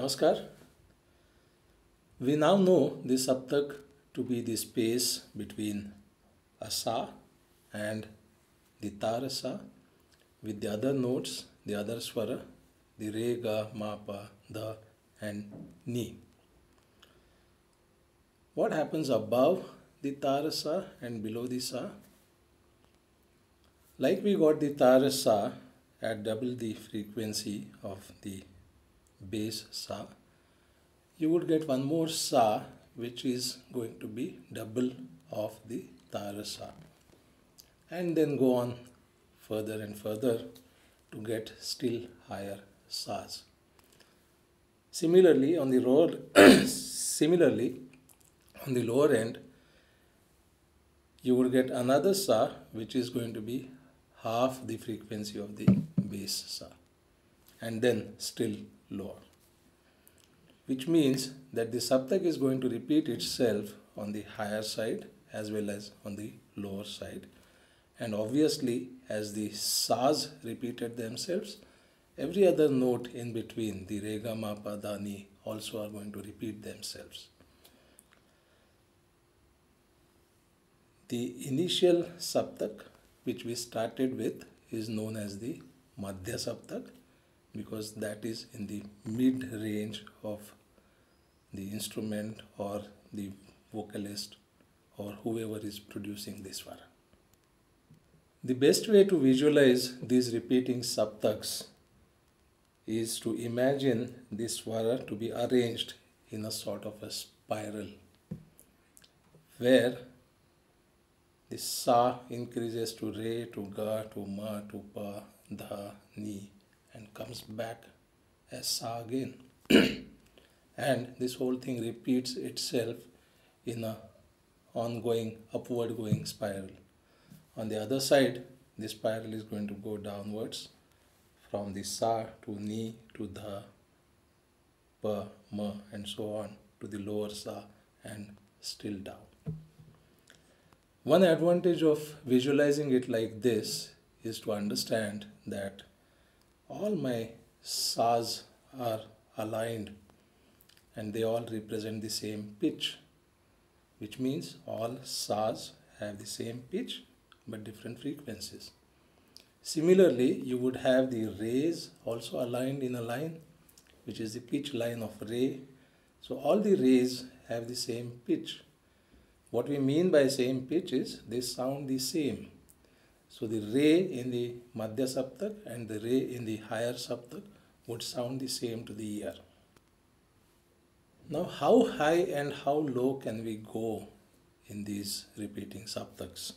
Namaskar. We now know the Saptak to be the space between a Sa and the Taar Sa with the other notes, the other Swara, the Re, Ga, Ma, Pa, Da and Ni. What happens above the Taar Sa and below the Sa? Like we got the Taar Sa at double the frequency of the base Sa, you would get one more Sa which is going to be double of the Taar Sa, and then go on further and further to get still higher Sas. Similarly, on the lower end, you would get another Sa which is going to be half the frequency of the base Sa, and then still lower, which means that the Saptak is going to repeat itself on the higher side as well as on the lower side. And obviously, as the Sas repeated themselves, every other note in between, the Re, Ga, Ma, Pa, Da, Ni, also are going to repeat themselves. The initial Saptak which we started with is known as the Madhya Saptak, because that is in the mid range of the instrument or the vocalist or whoever is producing this swara. The best way to visualize these repeating Saptaks is to imagine this swara to be arranged in a sort of a spiral, where the Sa increases to Re, to Ga, to Ma, to Pa, Da, Ni, and comes back as Sa again. And this whole thing repeats itself in a ongoing upward going spiral. On the other side, the spiral is going to go downwards from the Sa to Ni to Da, Pa, Ma, and so on to the lower Sa and still down. One advantage of visualizing it like this is to understand that all my Sas are aligned and they all represent the same pitch, which means all Sas have the same pitch but different frequencies. Similarly, you would have the Res also aligned in a line, which is the pitch line of Re. So all the Res have the same pitch. What we mean by same pitch is they sound the same. So the Re in the Madhya Saptak and the Re in the higher Saptak would sound the same to the ear. Now, how high and how low can we go in these repeating Saptaks?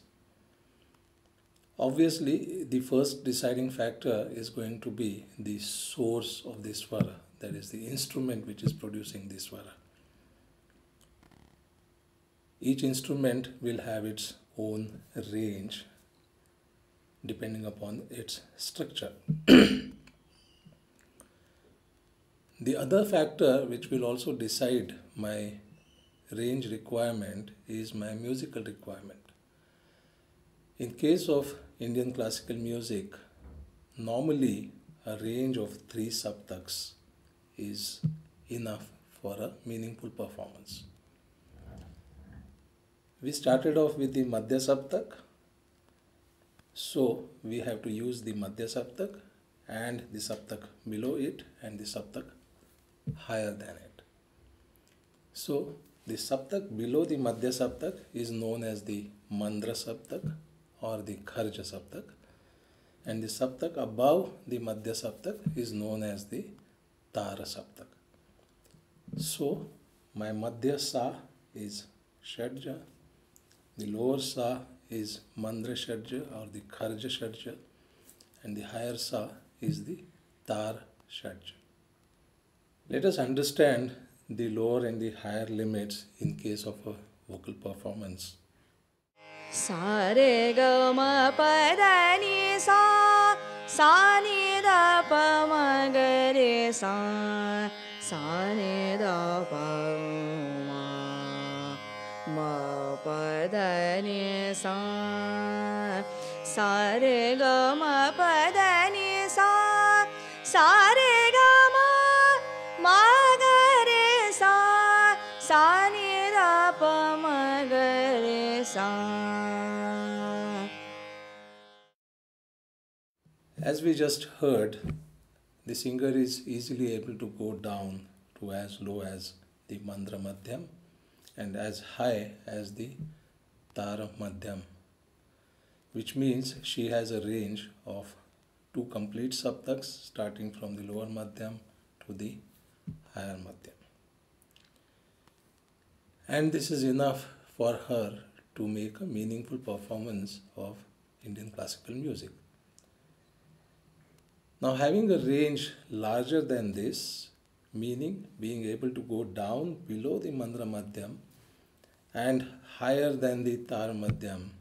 Obviously, the first deciding factor is going to be the source of this swara, that is the instrument which is producing this swara. Each instrument will have its own range depending upon its structure. The other factor which will also decide my range requirement is my musical requirement. In case of Indian classical music, normally a range of 3 Saptaks is enough for a meaningful performance. We started off with the Madhya Saptak, so we have to use the Madhya Saptak and the Saptak below it and the Saptak higher than it. So the Saptak below the Madhya Saptak is known as the Mandra Saptak or the Kharja Saptak, and the Saptak above the Madhya Saptak is known as the Taar Saptak. So my Madhya Sa is Shadja, the lower Sa is Mandra Shadja or the Kharja Shadja, and the higher Sa is the Taar Shadja. Let us understand the lower and the higher limits in case of a vocal performance. Sa re ga ma pa da ni sa, sa ni da pa ma ga re sa, sa ni da pa ma, ma pa da ni sa, sa re ga ma pa da ni sa, sa re ga ma ga sa ni da pa ma ga re sa. As we just heard, the singer is easily able to go down to as low as the Mandra Madhyam and as high as the Taar Madhyam, which means she has a range of 2 complete Saptaks starting from the lower Madhyam to the higher Madhyam. And this is enough for her to make a meaningful performance of Indian classical music. Now, having a range larger than this, meaning being able to go down below the Mandra Madhyam and higher than the Taar Madhyam,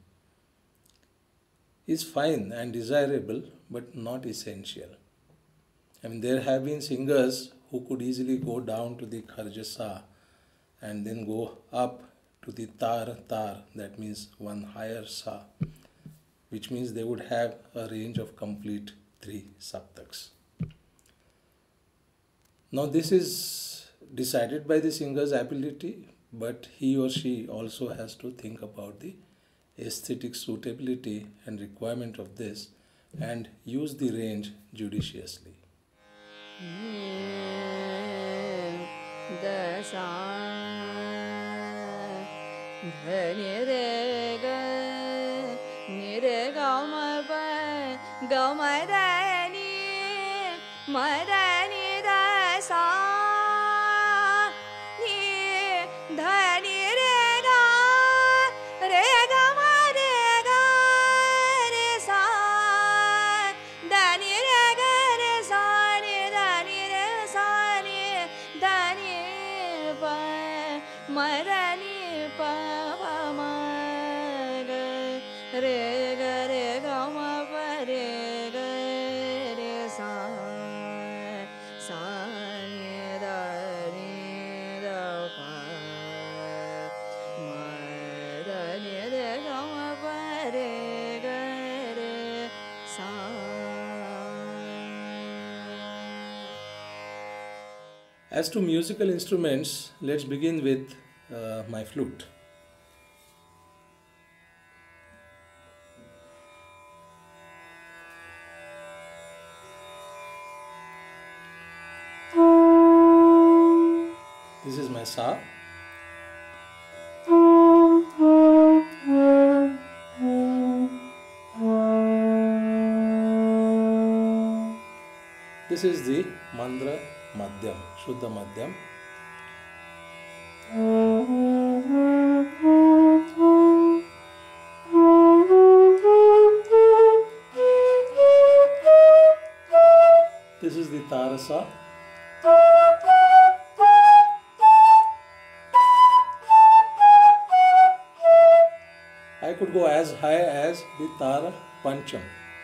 is fine and desirable, but not essential. I mean, there have been singers who could easily go down to the Kharja Sa and then go up to the Taar, that means one higher Sa, which means they would have a range of complete 3 Saptaks. Now this is decided by the singer's ability, but he or she also has to think about the aesthetic suitability and requirement of this and use the range judiciously. Da sa dha ni re ga ni re ga ma pa ga ma da ni da sa ni dha ni re ga ma re sa da ni re sa ni da ni re sa ni da ni pa ma da ni pa pa ma re ga ma pa re ga re sa sa ni da pa ma da ni ga ma pa re ga re sa. As to musical instruments, let's begin with my flute. This is my Sa. This is the Mandra Madhyam, Shuddha Madhyam. This is the Taar Sa. I could go as high as the Taar Pancham.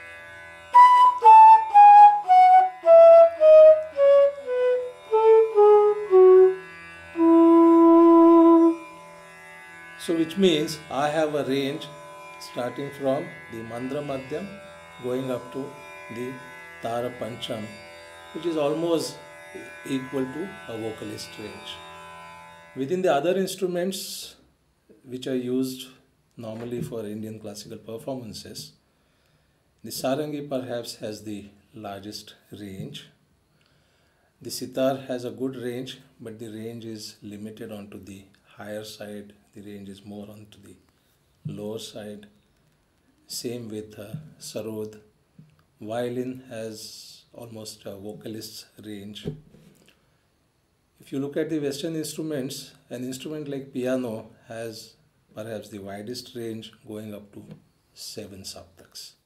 So which means I have a range starting from the Mandra Madhyam going up to the Taar Pancham, which is almost equal to a vocalist range. Within the other instruments which are used normally for Indian classical performances, the Sarangi perhaps has the largest range. The Sitar has a good range, but the range is limited onto the higher side. The range is more onto the lower side. Same with Sarod. Violin has almost a vocalist's range. If you look at the Western instruments, an instrument like piano has perhaps the widest range going up to 7 Saptaks.